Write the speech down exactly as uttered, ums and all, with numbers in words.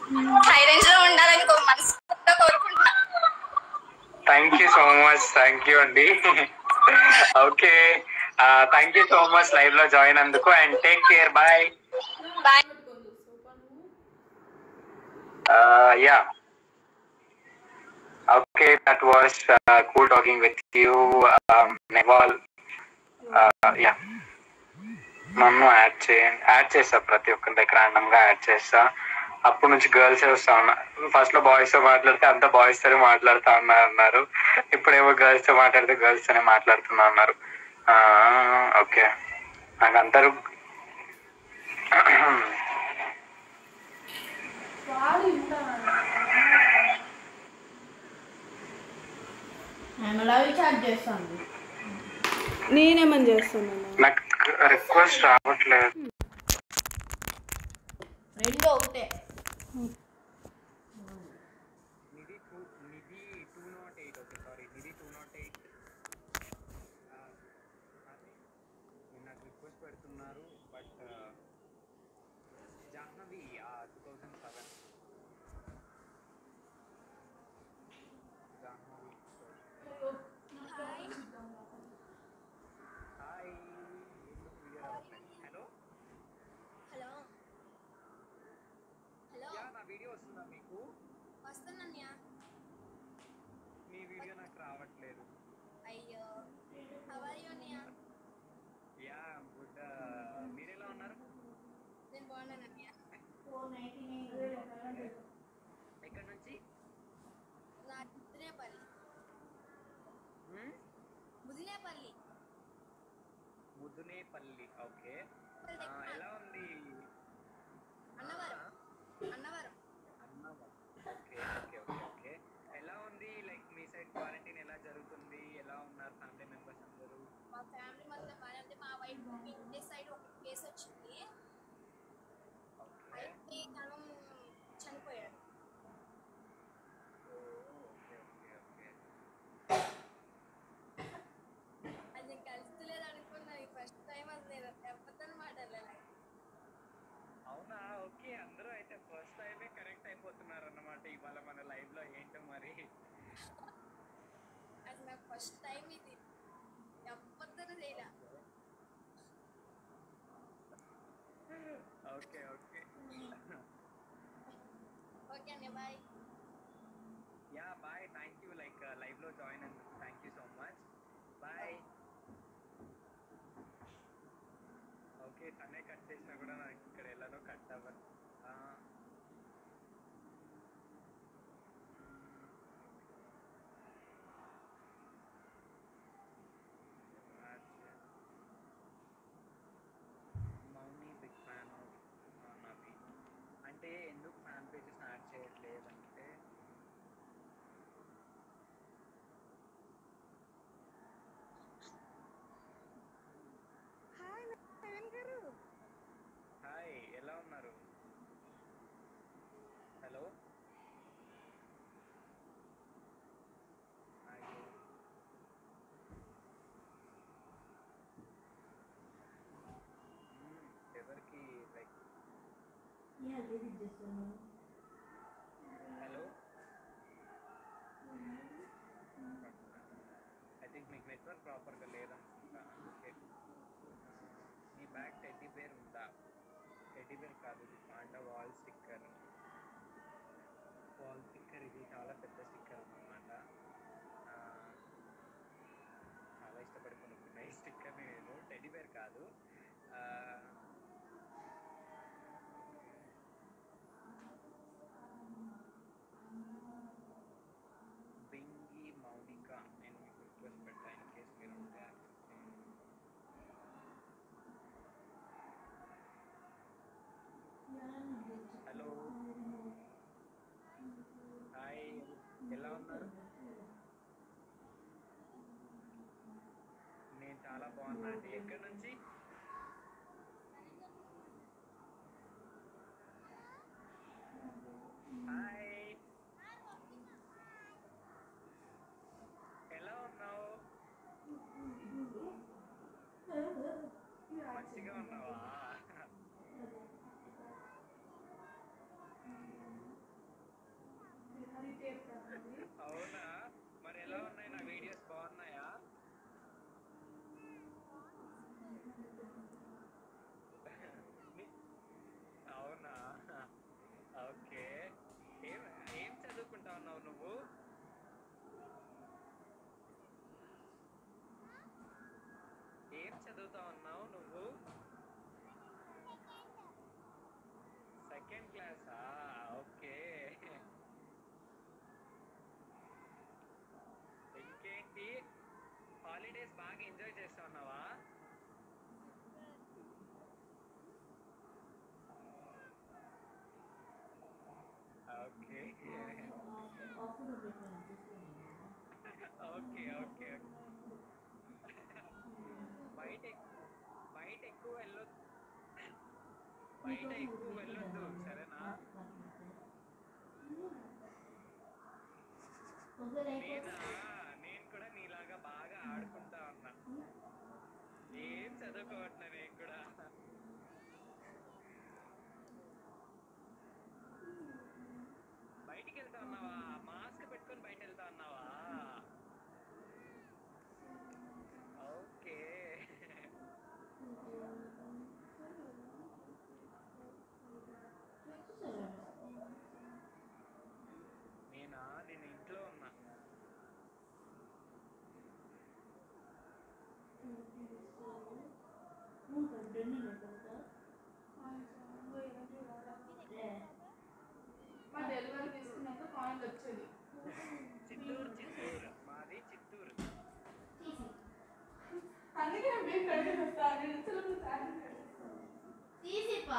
High range లో ఉండాలని మనస్ఫూర్తిగా కోరుకుంటున్నా. Thank you so much, thank you అండి. Okay, thank you so much live లో జాయిన్ అందుకు. And take care, bye bye. Ya okay, that was cool talking with you నెవాల్. Ya నన్ను add చేయండి, యాడ్ చేస్తా, ప్రతి ఒక్కరి దగ్గర ర్యాండమ్ గా యాడ్ చేస్తా. అప్పటి నుంచి గర్ల్స్ వస్తా ఉన్నా. ఫస్ట్ లో బాయ్స్ తో మాట్లాడితే అంతా బాయ్స్ తోనే మాట్లాడుతా ఉన్నా అన్నారు. ఇప్పుడేమో గర్ల్స్ తో మాట్లాడితే గర్ల్స్ తోనే మాట్లాడుతున్నా అన్నారు. ఓకే, నాకు అందరూ నేనేమని చేస్తాను, నాకు రిక్వెస్ట్ రావట్లేదు. రెండు ఒకటే. Nidhi two Nidhi two not eight okay sorry Nidhi two not eight నాకు రిక్వెస్ట్ పెడుతున్నారు. But Jahnavi two thousand seven Jahnavi hi. Hello hello hello, ya నా వీడియో వస్తుందా మీకు? వస్తున్నా. మీ వీడియో నాకు రావట్లేదు. అయ్యో, హౌ ఆర్ యు అన్నయ్య? Ya good. మీరు ఎలా ఉన్నారు? నేను బాగున్నాను అన్నయ్య. ఎక్కడి నుంచి? నా ముదినేపల్లి. ముదినేపల్లి ముదునేపల్లి ఓకే. ఎలా ఉంది? Annavaram. Annavaram Annavaram okay okay okay okay. ఎలా ఉంది లైక్ మీ సైడ్ క్వారంటైన్ ఎలా జరుగుతుంది? ఎలా ఉన్నారు ఫ్యామిలీ మెంబర్స్ అందరూ? మా ఫ్యామిలీ మొత్తం బాగానే ఉంది. మా వైఫ్ ఇంటి సైడ్ ఒక కేసు వచ్చింది, అయితే తను చనిపోయాడు. Okay okay okay. అది నేను కలుస్తలేదు అనుకున్నా. ఫస్ట్ టైం అది నేను ఎవరితో మాట్లాడలేదు. అవునా, ఓకే. అందరూ అయితే ఫస్ట్ టైమే కరెక్ట్ అయిపోతున్నారు అన్నమాట ఇవాళ మన లైవ్ లో. ఏంటో మరి అది నాకు ఫస్ట్ టైం ఇది, ఎవరితో చేయలే. ఓకే ఓకే ఓకే అండి, bye. Ya bye, thank you like live లో జాయిన్ అందుకు. Thank you so much, bye. Okay, తనే కట్ చేసినా కూడా నాకు ఇక్కడ ఎలానో కట్ అవ్వదు. మౌని బిగ్ ఫ్యాన్ ఆఫ్ నవి అంటే ఎందుకు ఫ్యాన్ పేజెస్ యాడ్ చేయట్లేదంటే హాయ్, ఎలా ఉన్నారు? హలో ఎవరికి లైక్ హలో ఐ థింక్ మీకు నెట్వర్క్ ప్రాపర్గా లేదనుకుంటా. ఓకే, మీ బ్యాగ్ టెడ్డీ బేర్ ఉందా? టెడ్డీ బేర్ కాదు, ఇది panda wall sticker. Wall sticker ఇది చాలా పెద్ద స్టిక్కర్ అన్నమాట. చాలా ఇష్టపడి కొనుక్కున్నా ఈ స్టిక్కర్ని నేను. టెడ్డీ బేర్ కాదు. బింగి మౌనిక నేను మీకు రిక్వెస్ట్ పెట్టా, ఇన్ కేస్ మీరు ఉంటే యాక్సెప్ట్ చేయండి. హలో హాయ్, ఎలా అవునా, మరి ఎలా ఉన్నాయి నా వీడియోస్, బాగున్నాయా? అవునా, ఓకే. ఏం ఏం చదువుకుంటా ఉన్నావు నువ్వు? ఏం చదువుతా ఉన్నావు నువ్వు? సెకండ్ క్లాసా? ఓకే. ఇంకేంటి, హాలిడేస్ బాగా ఎంజాయ్ చేస్తా ఉన్నావా? Okay okay okay. బయట ఎక్- బయట ఎక్కువ వెళ్ళొద్దు, బయట ఎక్కువ వెళ్ళొద్దు, సరేనా? నేనా, నేను కూడా నీలాగా బాగా ఆడుకుంటా ఉన్నా, ఏం చదువుకోవట్లే నేను కూడా. బయటికి వెళ్తా ఉన్నావా? మాస్క్ పెట్టుకొని బయట వెళ్తా ఉన్నావా? ఓకే. నేనా, నేను ఇంట్లో ఉన్నా. మా డెలివరీ తీసుకున్నాక కాయిన్ వచ్చేది. చిత్తూరు, చిత్తూరు మాది చిత్తూరు. అందుకే మేము కడిగి వస్తాను తీసిపా